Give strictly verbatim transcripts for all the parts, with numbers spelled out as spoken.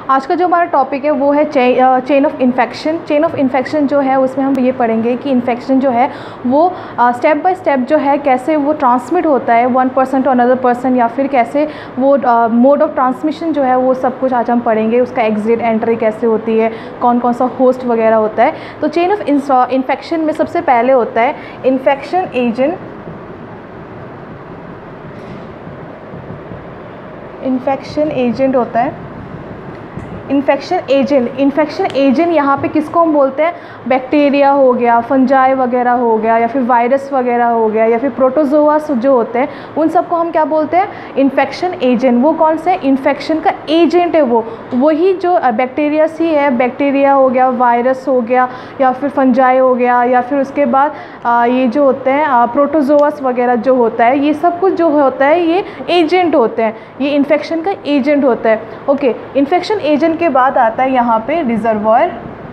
आज का जो हमारा टॉपिक है वो है chain of infection. Chain of infection जो है उसमें हम ये पढ़ेंगे कि इन्फेक्शन जो है वो स्टेप बाय स्टेप जो है कैसे वो ट्रांसमिट होता है one person to another person, या फिर कैसे वो मोड ऑफ ट्रांसमिशन जो है वो सब कुछ आज हम पढ़ेंगे। उसका एग्जिट एंट्री कैसे होती है, कौन कौन सा होस्ट वगैरह होता है। तो चेन ऑफ इन्फेक्शन में सबसे पहले होता है इन्फेक्शन एजेंट। इन्फेक्शन एजेंट होता है इन्फेक्शन एजेंट इन्फेक्शन एजेंट यहाँ पे किसको हम बोलते हैं? बैक्टीरिया हो गया, फंजाई वगैरह हो गया, या फिर वायरस वगैरह हो गया, या फिर प्रोटोजोआ जो होते हैं उन सबको हम क्या बोलते हैं? Infection agent. वो कौन से इन्फेक्शन का एजेंट है? वो वही जो बैक्टीरिया ही है। बैक्टीरिया हो गया, वायरस हो गया, या फिर फंजाई हो गया, या फिर उसके बाद आ, ये जो होते हैं प्रोटोजोआस वगैरह जो होता है, ये सब कुछ जो होता है ये एजेंट होते हैं, ये इन्फेक्शन का एजेंट होता है। ओके, इन्फेक्शन एजेंट के बाद आता है यहाँ पे रिजर्वॉयर।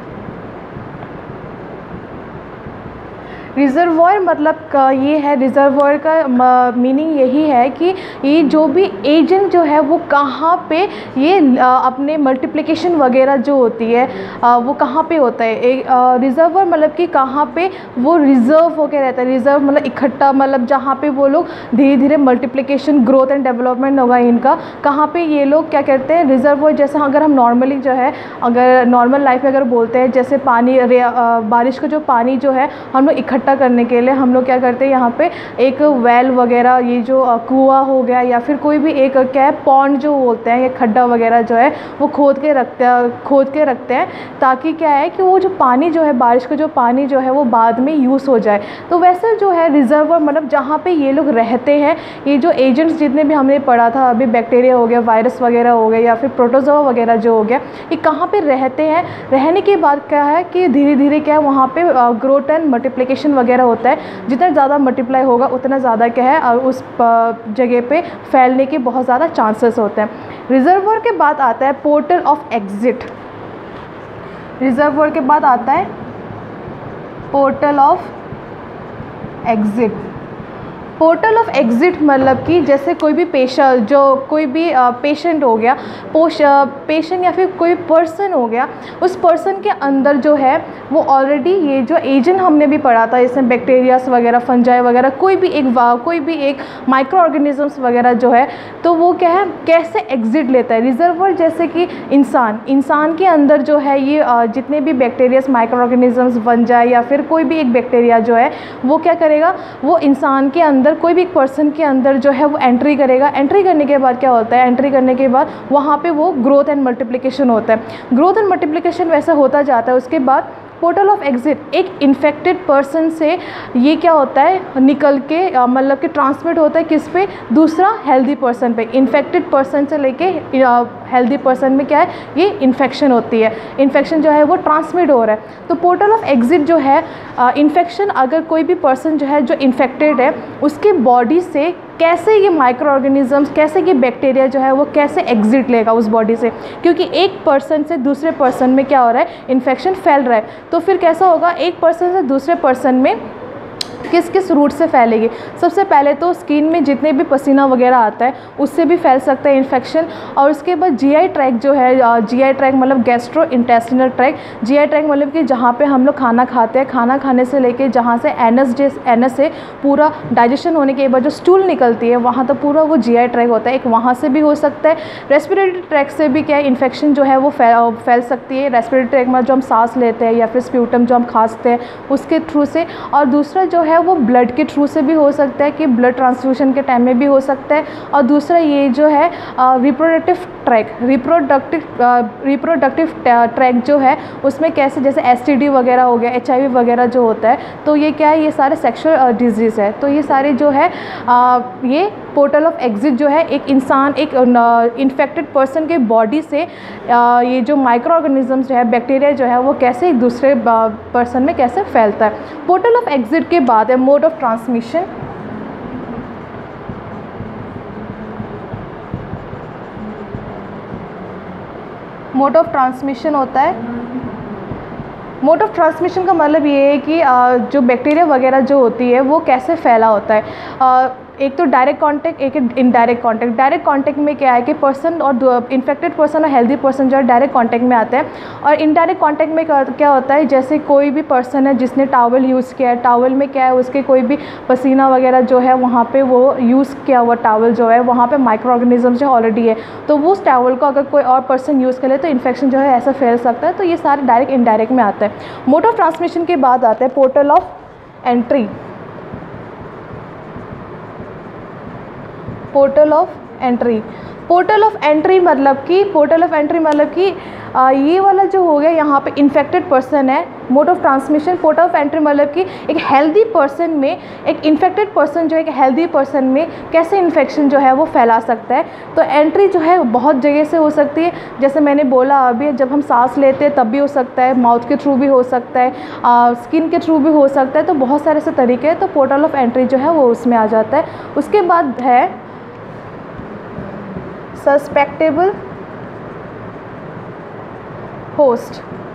रिजर्वॉयर मतलब का ये है, रिजर्वॉयर का मीनिंग यही है कि ये जो भी एजेंट जो है वो कहाँ पे ये अपने मल्टीप्लिकेशन वगैरह जो होती है वो कहाँ पे होता है। रिजर्वॉयर मतलब कि कहाँ पे वो रिजर्व होकर रहता है। रिजर्व मतलब इकट्ठा, मतलब जहाँ पे वो लोग धीरे धीरे मल्टीप्लिकेशन ग्रोथ एंड डेवलपमेंट होगा इनका, कहाँ पे ये लोग क्या करते हैं रिजर्वॉयर। जैसे अगर हम नॉर्मली जो है अगर नॉर्मल लाइफ में अगर बोलते हैं, जैसे पानी बारिश का जो पानी जो है हम लोग इकट्ठा करने के लिए हम लोग क्या करते हैं, यहाँ पे एक वेल वगैरह, ये जो कुआं हो गया, या फिर कोई भी एक क्या है पॉन्ड जो बोलते हैं, या खड्डा वगैरह जो है वो खोद के रखते हैं खोद के रखते हैं ताकि क्या है कि वो जो पानी जो है बारिश का जो पानी जो है वो बाद में यूज़ हो जाए। तो वैसे जो है रिजर्वर मतलब जहाँ पे ये लोग रहते हैं, ये जो एजेंट्स जितने भी हमने पढ़ा था अभी, बैक्टीरिया हो गया, वायरस वगैरह हो गया, या फिर प्रोटोजोआ वगैरह जो हो गया, ये कहाँ पे रहते हैं। रहने के बाद क्या है कि धीरे धीरे क्या है वहाँ पे ग्रोथ एंड मल्टीप्लिकेशन वगैरह होता है। जितना ज़्यादा मल्टीप्लाई होगा उतना ज़्यादा क्या है और उस जगह पे फैलने के बहुत ज़्यादा चांसेस होते हैं। रिजर्वॉयर के बाद आता है पोर्टल ऑफ एग्जिट। रिजर्वॉयर के बाद आता है portal of exit. Portal of exit मतलब कि जैसे कोई भी पेशेंट जो कोई भी पेशेंट हो गया, पेशेंट या फिर कोई पर्सन हो गया, उस पर्सन के अंदर जो है वो ऑलरेडी ये जो एजेंट हमने भी पढ़ा था, इसमें बैक्टीरियास वगैरह, फंजाई वगैरह, कोई भी एक कोई भी एक माइक्रो ऑर्गेनिजम्स वगैरह जो है, तो वो क्या है कैसे एग्जिट लेता है। रिजर्वर जैसे कि इंसान इंसान के अंदर जो है ये जितने भी बैक्टीरियास, माइक्रो ऑर्गेनिजम्स, फंजाई या फिर कोई भी एक बैक्टीरिया जो है वो क्या करेगा, वो इंसान के अंदर कोई भी एक पर्सन के अंदर जो है वो एंट्री करेगा। एंट्री करने के बाद क्या होता है, एंट्री करने के बाद वहाँ पे वो ग्रोथ एंड मल्टीप्लिकेशन होता है। ग्रोथ एंड मल्टीप्लिकेशन वैसा होता जाता है। उसके बाद पोर्टल ऑफ एग्जिट एक इन्फेक्टेड पर्सन से ये क्या होता है निकल के मतलब कि ट्रांसमिट होता है किस पे, दूसरा हेल्दी पर्सन पे। इन्फेक्टेड पर्सन से लेके हेल्दी पर्सन में क्या है ये इन्फेक्शन होती है, इन्फेक्शन जो है वो ट्रांसमिट हो रहा है। तो पोर्टल ऑफ एग्जिट जो है इन्फेक्शन, अगर कोई भी पर्सन जो है जो इन्फेक्टेड है उसके बॉडी से कैसे ये माइक्रो ऑर्गेनिजम्स, कैसे ये बैक्टीरिया जो है वो कैसे एग्जिट लेगा उस बॉडी से, क्योंकि एक पर्सन से दूसरे पर्सन में क्या हो रहा है इन्फेक्शन फैल रहा है। तो फिर कैसा होगा, एक पर्सन से दूसरे पर्सन में किस किस रूट से फैलेगी। सबसे पहले तो स्किन में जितने भी पसीना वगैरह आता है उससे भी फैल सकता है इन्फेक्शन। और उसके बाद जीआई ट्रैक जो है, जीआई ट्रैक मतलब gastro intestinal tract. GI tract मतलब कि जहाँ पे हम लोग खाना खाते हैं, खाना खाने से लेके जहाँ से एनस जिस एनस से पूरा डाइजेशन होने के बाद जो स्टूल निकलती है वहाँ तो पूरा वो जीआई ट्रैक होता है, एक वहाँ से भी हो सकता है। रेस्पिरेटरी ट्रैक से भी क्या है इन्फेक्शन जो है वो फैल फैल सकती है। रेस्पिरेटरी ट्रैक में जो हम सांस लेते हैं या फिर स्प्यूटम जो हम खांसते हैं उसके थ्रू से। और दूसरा जो है वो ब्लड के थ्रू से भी हो सकता है कि ब्लड ट्रांसफ्यूजन के टाइम में भी हो सकता है। और दूसरा ये जो है reproductive tract, reproductive reproductive tract जो है उसमें कैसे जैसे एसटीडी वगैरह हो गया, एचआईवी वगैरह जो होता है, तो ये क्या है ये सारे सेक्सुअल डिजीज़ है। तो ये सारे जो है आ, ये पोर्टल ऑफ एग्जिट जो है एक इंसान, एक इन्फेक्टेड पर्सन के बॉडी से आ, ये जो माइक्रो ऑर्गेनिजम्स जो है, बैक्टीरिया जो है वो कैसे एक दूसरे पर्सन में कैसे फैलता है। पोर्टल ऑफ एग्जिट के बाद है mode of transmission. Mode of transmission होता है, मोड ऑफ ट्रांसमिशन का मतलब ये है कि जो बैक्टीरिया वगैरह जो होती है वो कैसे फैला होता है। एक तो डायरेक्ट कांटेक्ट, एक इनडायरेक्ट कांटेक्ट। डायरेक्ट कांटेक्ट में क्या है कि पर्सन और इन्फेक्टेड पर्सन और हेल्दी पर्सन जो है डायरेक्ट कांटेक्ट में आते हैं। और इनडायरेक्ट कांटेक्ट में क्या होता है, जैसे कोई भी पर्सन है जिसने टॉवल यूज़ किया है, टॉवल में क्या है उसके कोई भी पसीना वगैरह जो है वहाँ पे वो यूज़ किया हुआ टॉवल जो है वहाँ पे माइक्रो ऑर्गेनिज्म जो ऑलरेडी है, तो वो उस टॉवल को अगर कोई और पर्सन यूज़ करे तो इन्फेक्शन जो है ऐसा फैल सकता है। तो ये सारे डायरेक्ट इनडायरेक्ट में आता है। मोड ऑफ ट्रांसमिशन के बाद आता है portal of entry. Portal of entry portal of entry मतलब कि पोर्टल ऑफ एंट्री मतलब कि आ, ये वाला जो हो गया यहाँ पे इन्फेक्टेड पर्सन है। Mode of transmission portal of entry मतलब कि एक हेल्दी पर्सन में एक इन्फेक्टेड पर्सन जो है एक हेल्दी पर्सन में कैसे इन्फेक्शन जो है वो फैला सकता है। तो एंट्री जो है बहुत जगह से हो सकती है, जैसे मैंने बोला अभी, जब हम सांस लेते हैं तब भी हो सकता है, माउथ के थ्रू भी हो सकता है, आ, स्किन के थ्रू भी हो सकता है। तो बहुत सारे ऐसे तरीके हैं, तो पोर्टल ऑफ एंट्री जो है वो उसमें आ जाता है। उसके बाद है सस्पेक्टेबल होस्ट।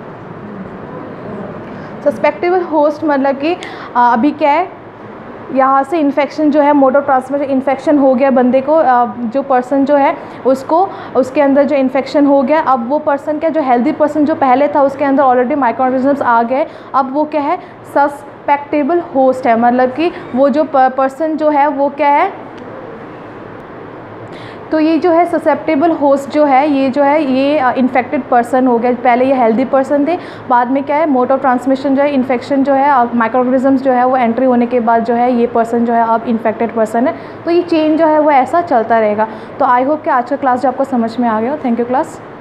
सस्पेक्टेबल होस्ट मतलब कि अभी क्या है, यहाँ से इन्फेक्शन जो है मोड ऑफ ट्रांसमिशन इन्फेक्शन हो गया बंदे को, जो पर्सन जो है उसको उसके अंदर जो इन्फेक्शन हो गया। अब वो पर्सन क्या, जो हेल्दी पर्सन जो पहले था उसके अंदर ऑलरेडी माइक्रो ऑर्गेनिजम्स आ गए, अब वो क्या है सस्पेक्टेबल होस्ट है। मतलब कि वो जो पर्सन जो है वो क्या है, तो ये जो है ससेप्टेबल होस्ट जो है ये जो है ये इन्फेक्टेड पर्सन हो गया। पहले ये हेल्दी पर्सन थे, बाद में क्या है मोड ऑफ ट्रांसमिशन जो है इन्फेक्शन जो है माइक्रो ऑर्गेनिजम्स जो है वो एंट्री होने के बाद जो है ये पर्सन जो है अब इन्फेक्टेड पर्सन है। तो ये चेन जो है वो ऐसा चलता रहेगा। तो आई होप कि आज का क्लास जो आपको समझ में आ गया हो। Thank you class.